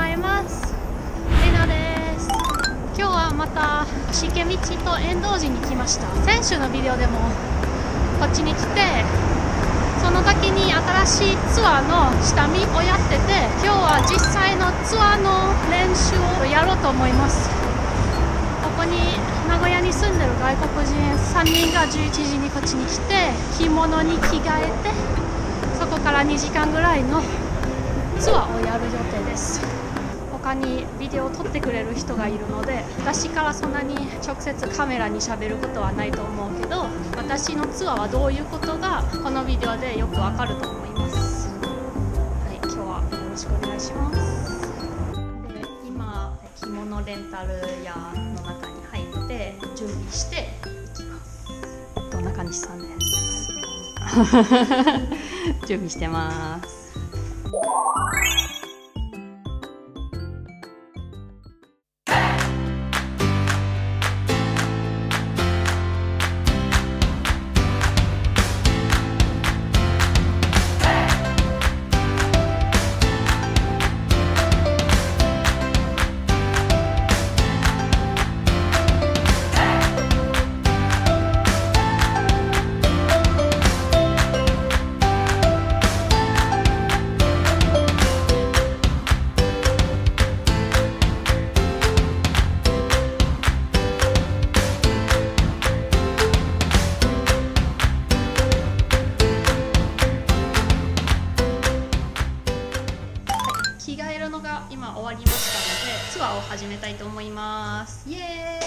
います。レナです。今日はまたしけみちと遠藤寺に来ました。先週のビデオでもこっちに来て、その時に新しいツアーの下見をやってて、今日は実際のツアーの練習をやろうと思います。ここに名古屋に住んでる外国人3人が11時にこっちに来て、着物に着替えて、そこから2時間ぐらいのツアーをやる予定です。他にビデオを撮ってくれる人がいるので、私からそんなに直接カメラに喋ることはないと思うけど、私のツアーはどういうことがこのビデオでよくわかると思います。はい、今日はよろしくお願いします。で、今着物レンタル屋の中に入って準備していきます。中西さんです準備してます。着替えるのが今終わりましたので、ツアーを始めたいと思います。イエーイ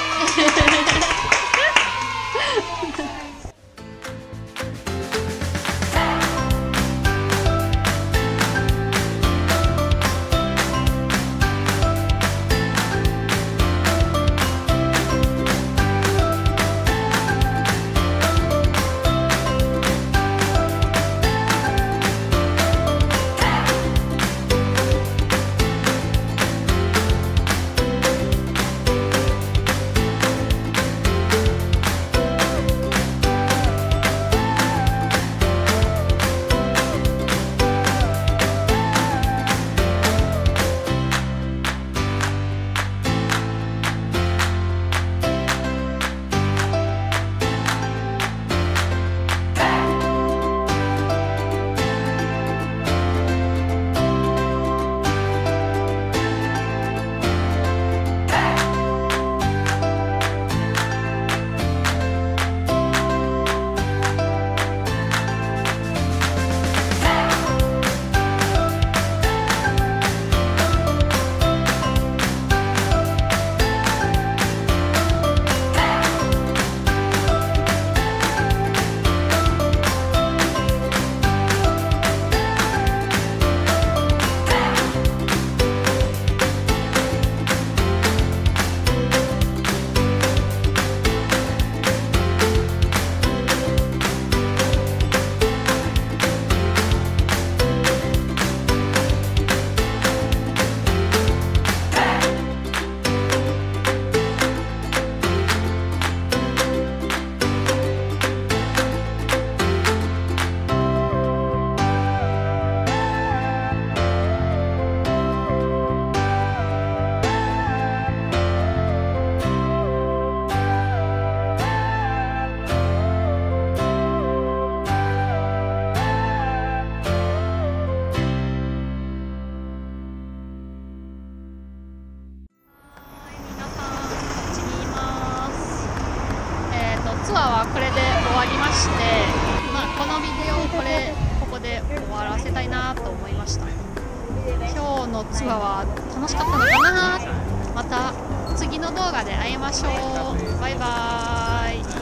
ツアーはこれで終わりまして、このビデオをここで終わらせたいなと思いました。今日のツアーは楽しかったのかな。また次の動画で会いましょう。バイバーイ。